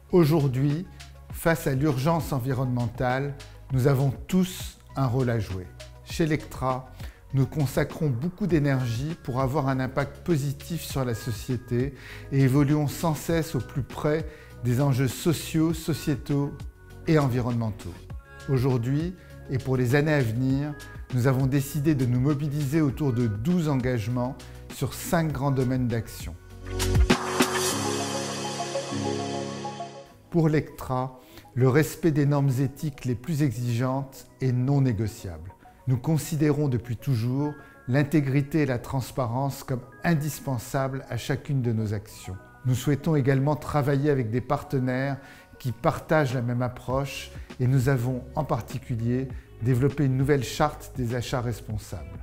Aujourd'hui, face à l'urgence environnementale, nous avons tous un rôle à jouer. Chez Lectra, nous consacrons beaucoup d'énergie pour avoir un impact positif sur la société et évoluons sans cesse au plus près des enjeux sociaux, sociétaux et environnementaux. Aujourd'hui, et pour les années à venir, nous avons décidé de nous mobiliser autour de 12 engagements sur 5 grands domaines d'action. Pour Lectra, le respect des normes éthiques les plus exigeantes est non négociable. Nous considérons depuis toujours l'intégrité et la transparence comme indispensables à chacune de nos actions. Nous souhaitons également travailler avec des partenaires qui partagent la même approche et nous avons en particulier développé une nouvelle charte des achats responsables.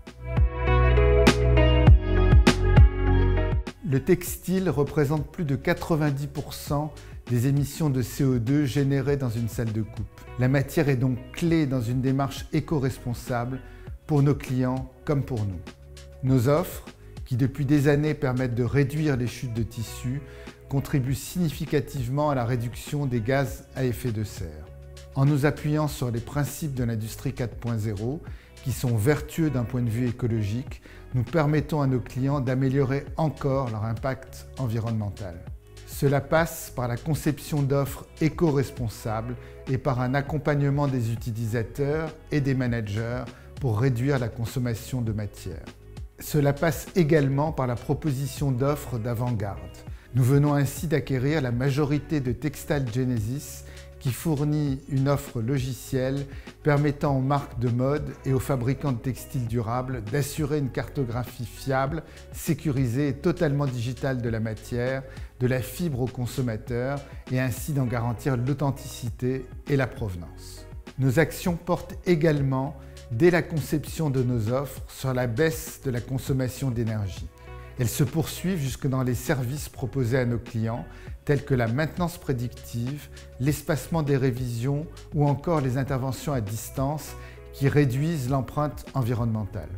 Le textile représente plus de 90% des émissions de CO2 générées dans une salle de coupe. La matière est donc clé dans une démarche éco-responsable pour nos clients comme pour nous. Nos offres, qui depuis des années permettent de réduire les chutes de tissus, contribuent significativement à la réduction des gaz à effet de serre. En nous appuyant sur les principes de l'industrie 4.0, qui sont vertueux d'un point de vue écologique, nous permettons à nos clients d'améliorer encore leur impact environnemental. Cela passe par la conception d'offres éco-responsables et par un accompagnement des utilisateurs et des managers pour réduire la consommation de matière. Cela passe également par la proposition d'offres d'avant-garde. Nous venons ainsi d'acquérir la majorité de Textile Genesis qui fournit une offre logicielle permettant aux marques de mode et aux fabricants de textiles durables d'assurer une cartographie fiable, sécurisée et totalement digitale de la matière, de la fibre au consommateur et ainsi d'en garantir l'authenticité et la provenance. Nos actions portent également, dès la conception de nos offres, sur la baisse de la consommation d'énergie. Elles se poursuivent jusque dans les services proposés à nos clients, tels que la maintenance prédictive, l'espacement des révisions ou encore les interventions à distance qui réduisent l'empreinte environnementale.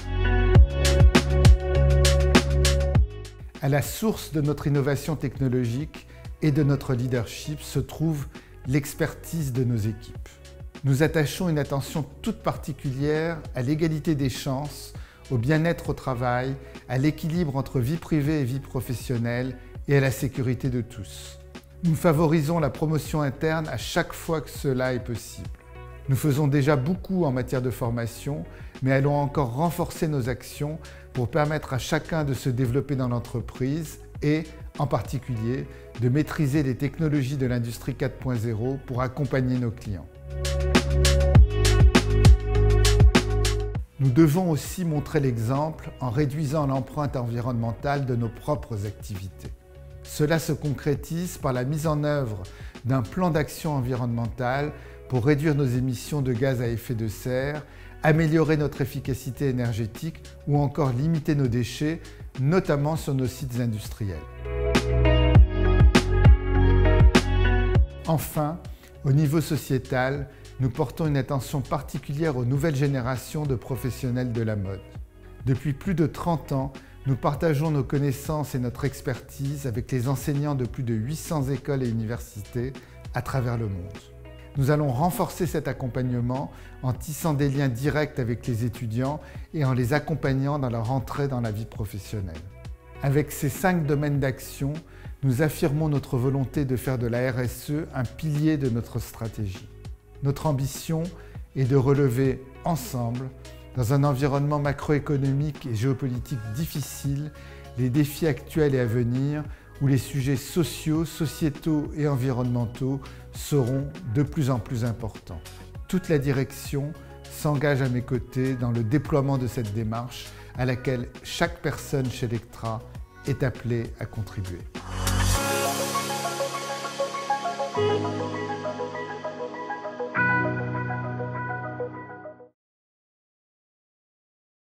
À la source de notre innovation technologique et de notre leadership se trouve l'expertise de nos équipes. Nous attachons une attention toute particulière à l'égalité des chances, au bien-être au travail, à l'équilibre entre vie privée et vie professionnelle et à la sécurité de tous. Nous favorisons la promotion interne à chaque fois que cela est possible. Nous faisons déjà beaucoup en matière de formation, mais allons encore renforcer nos actions pour permettre à chacun de se développer dans l'entreprise et, en particulier, de maîtriser les technologies de l'industrie 4.0 pour accompagner nos clients. Nous devons aussi montrer l'exemple en réduisant l'empreinte environnementale de nos propres activités. Cela se concrétise par la mise en œuvre d'un plan d'action environnementale pour réduire nos émissions de gaz à effet de serre, améliorer notre efficacité énergétique ou encore limiter nos déchets, notamment sur nos sites industriels. Enfin, au niveau sociétal, nous portons une attention particulière aux nouvelles générations de professionnels de la mode. Depuis plus de 30 ans, nous partageons nos connaissances et notre expertise avec les enseignants de plus de 800 écoles et universités à travers le monde. Nous allons renforcer cet accompagnement en tissant des liens directs avec les étudiants et en les accompagnant dans leur entrée dans la vie professionnelle. Avec ces 5 domaines d'action, nous affirmons notre volonté de faire de la RSE un pilier de notre stratégie. Notre ambition est de relever ensemble, dans un environnement macroéconomique et géopolitique difficile, les défis actuels et à venir où les sujets sociaux, sociétaux et environnementaux seront de plus en plus importants. Toute la direction s'engage à mes côtés dans le déploiement de cette démarche à laquelle chaque personne chez Lectra est appelée à contribuer.